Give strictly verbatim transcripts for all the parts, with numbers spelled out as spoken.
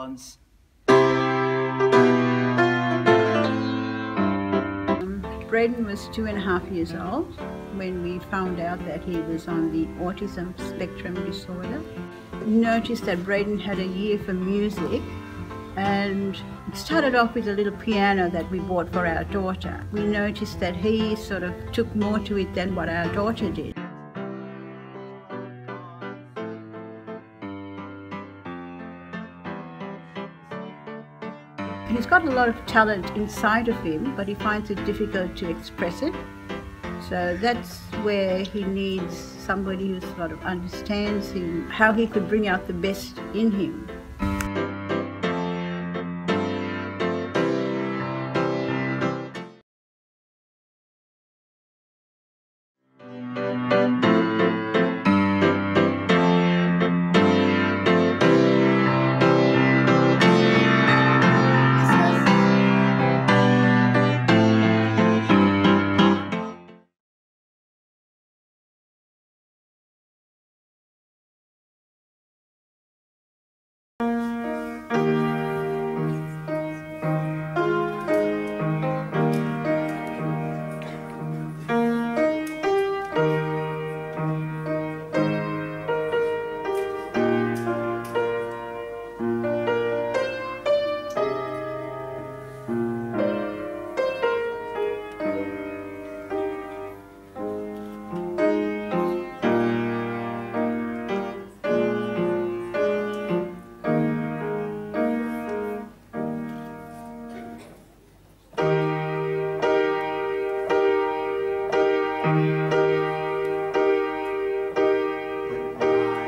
bonds. Braydon was two and a half years old when we found out that he was on the autism spectrum disorder. We noticed that Braydon had a ear for music, and it started off with a little piano that we bought for our daughter. We noticed that he sort of took more to it than what our daughter did. He's got a lot of talent inside of him, but he finds it difficult to express it. So that's where he needs somebody who sort of understands him, how he could bring out the best in him.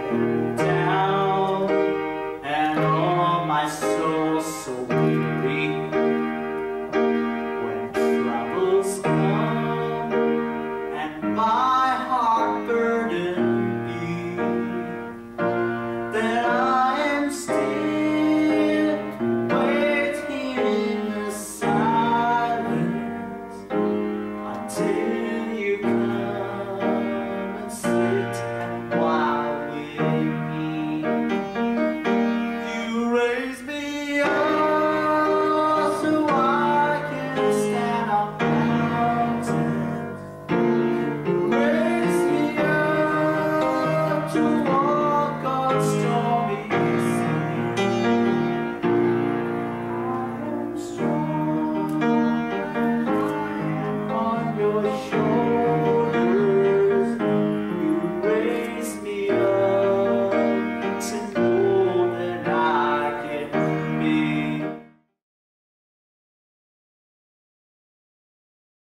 Down and all my soul so weary.